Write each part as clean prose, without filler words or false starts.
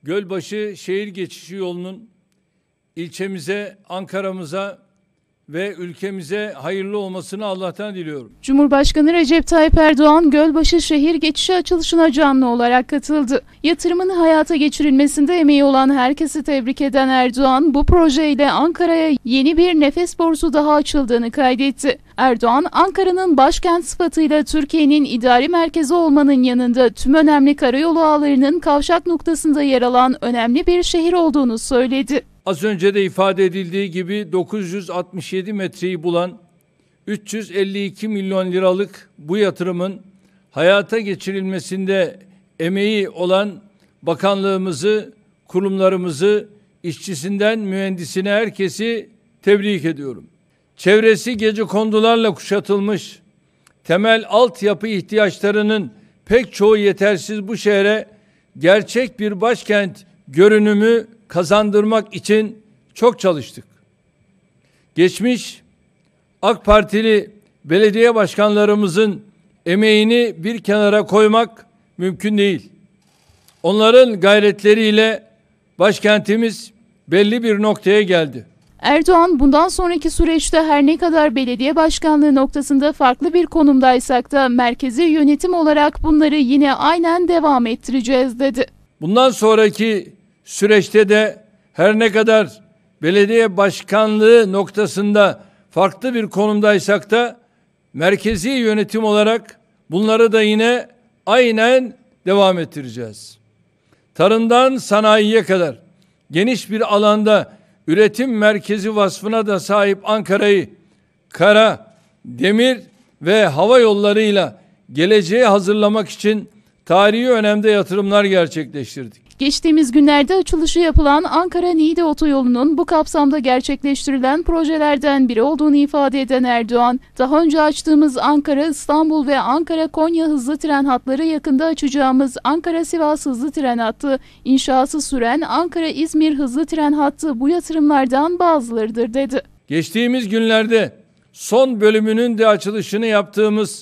Gölbaşı şehir geçişi yolunun ilçemize, Ankara'mıza ve ülkemize hayırlı olmasını Allah'tan diliyorum. Cumhurbaşkanı Recep Tayyip Erdoğan, Gölbaşı şehir geçişi açılışına canlı olarak katıldı. Yatırımın hayata geçirilmesinde emeği olan herkesi tebrik eden Erdoğan, bu projeyle Ankara'ya yeni bir nefes borusu daha açıldığını kaydetti. Erdoğan, Ankara'nın başkent sıfatıyla Türkiye'nin idari merkezi olmanın yanında tüm önemli karayolu ağlarının kavşak noktasında yer alan önemli bir şehir olduğunu söyledi. Az önce de ifade edildiği gibi 967 metreyi bulan 352 milyon liralık bu yatırımın hayata geçirilmesinde emeği olan bakanlığımızı, kurumlarımızı, işçisinden mühendisine herkesi tebrik ediyorum. Çevresi gecekondularla kuşatılmış, temel altyapı ihtiyaçlarının pek çoğu yetersiz bu şehre gerçek bir başkent görünümü kazandırmak için çok çalıştık. Geçmiş AK Partili belediye başkanlarımızın emeğini bir kenara koymak mümkün değil. Onların gayretleriyle başkentimiz belli bir noktaya geldi. Erdoğan, bundan sonraki süreçte her ne kadar belediye başkanlığı noktasında farklı bir konumdaysak da merkezi yönetim olarak bunları yine aynen devam ettireceğiz dedi. Bundan sonraki süreçte de her ne kadar belediye başkanlığı noktasında farklı bir konumdaysak da merkezi yönetim olarak bunları da yine aynen devam ettireceğiz. Tarımdan sanayiye kadar geniş bir alanda üretim merkezi vasfına da sahip Ankara'yı kara, demir ve hava yollarıyla geleceğe hazırlamak için tarihi önemde yatırımlar gerçekleştirdik. Geçtiğimiz günlerde açılışı yapılan Ankara-Niğde otoyolunun bu kapsamda gerçekleştirilen projelerden biri olduğunu ifade eden Erdoğan, daha önce açtığımız Ankara-İstanbul ve Ankara-Konya hızlı tren hatları, yakında açacağımız Ankara-Sivas hızlı tren hattı, inşası süren Ankara-İzmir hızlı tren hattı bu yatırımlardan bazılarıdır dedi. Geçtiğimiz günlerde son bölümünün de açılışını yaptığımız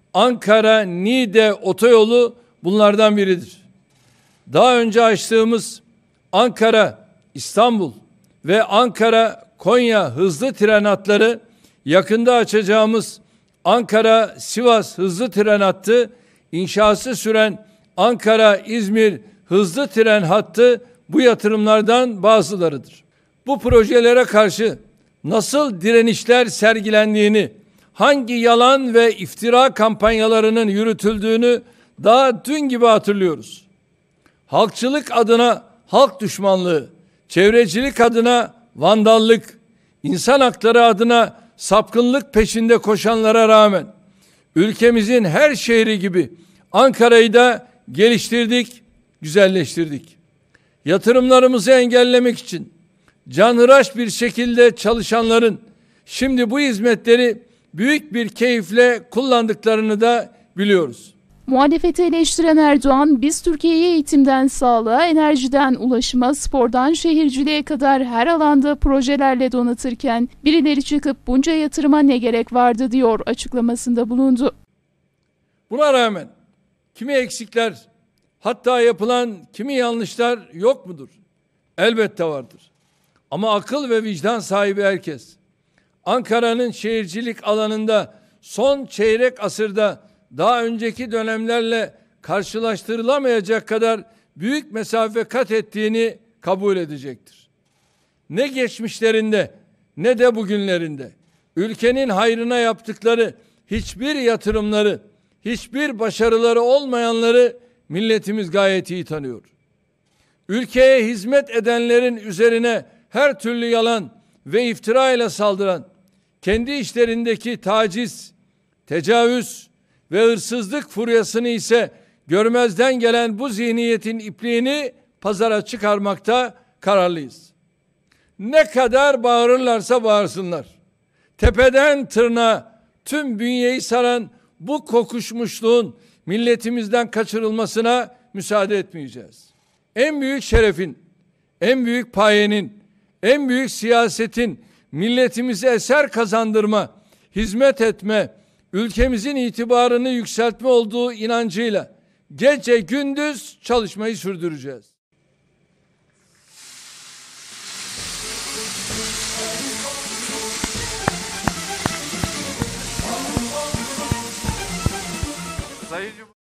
Ankara-Niğde otoyolu bunlardan biridir. Daha önce açtığımız Ankara, İstanbul ve Ankara, Konya hızlı tren hatları, yakında açacağımız Ankara, Sivas hızlı tren hattı, inşası süren Ankara, İzmir hızlı tren hattı bu yatırımlardan bazılarıdır. Bu projelere karşı nasıl direnişler sergilendiğini, hangi yalan ve iftira kampanyalarının yürütüldüğünü daha dün gibi hatırlıyoruz. Halkçılık adına halk düşmanlığı, çevrecilik adına vandallık, insan hakları adına sapkınlık peşinde koşanlara rağmen ülkemizin her şehri gibi Ankara'yı da geliştirdik, güzelleştirdik. Yatırımlarımızı engellemek için canhıraş bir şekilde çalışanların şimdi bu hizmetleri büyük bir keyifle kullandıklarını da biliyoruz. Muhalefeti eleştiren Erdoğan, biz Türkiye'yi eğitimden sağlığa, enerjiden ulaşıma, spordan şehirciliğe kadar her alanda projelerle donatırken birileri çıkıp bunca yatırıma ne gerek vardı diyor açıklamasında bulundu. Buna rağmen kimi eksikler, hatta yapılan kimi yanlışlar yok mudur? Elbette vardır. Ama akıl ve vicdan sahibi herkes, Ankara'nın şehircilik alanında son çeyrek asırda daha önceki dönemlerle karşılaştırılamayacak kadar büyük mesafe kat ettiğini kabul edecektir. Ne geçmişlerinde ne de bugünlerinde ülkenin hayrına yaptıkları hiçbir yatırımları, hiçbir başarıları olmayanları milletimiz gayet iyi tanıyor. Ülkeye hizmet edenlerin üzerine her türlü yalan ve iftira ile saldıran, kendi işlerindeki taciz, tecavüz ve hırsızlık furyasını ise görmezden gelen bu zihniyetin ipliğini pazara çıkarmakta kararlıyız. Ne kadar bağırırlarsa bağırsınlar, tepeden tırnağa tüm bünyeyi saran bu kokuşmuşluğun milletimizden kaçırılmasına müsaade etmeyeceğiz. En büyük şerefin, en büyük payenin, en büyük siyasetin milletimize eser kazandırma, hizmet etme, ülkemizin itibarını yükseltme olduğu inancıyla gece gündüz çalışmayı sürdüreceğiz. Sayın